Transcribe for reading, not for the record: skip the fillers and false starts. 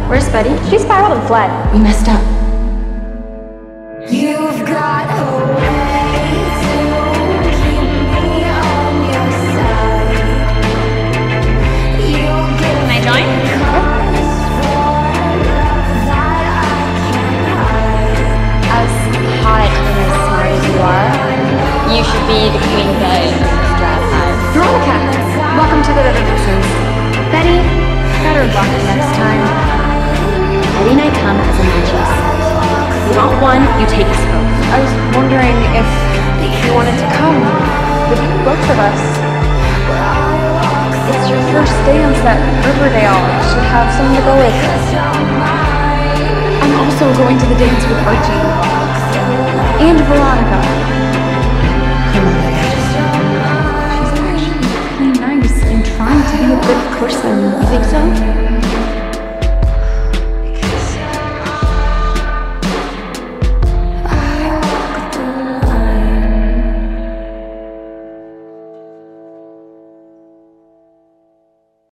Where's Betty? She spiraled and fled. We messed up. You've got a way to keep me on your side. You'll give Can I join? As hot and as smart as you are, You should be the queen bee in this dress. Veronica, welcome to the Riverdales. Betty, better luck next time. Betty and I come as a matching set. You want one, you take us both. I was wondering if you wanted to come with both of us. It's your first dance at Riverdale. You should have someone to go with. I'm also going to the dance with Archie. And Veronica. Her mother. She's actually really nice and trying to be a good person. You think so?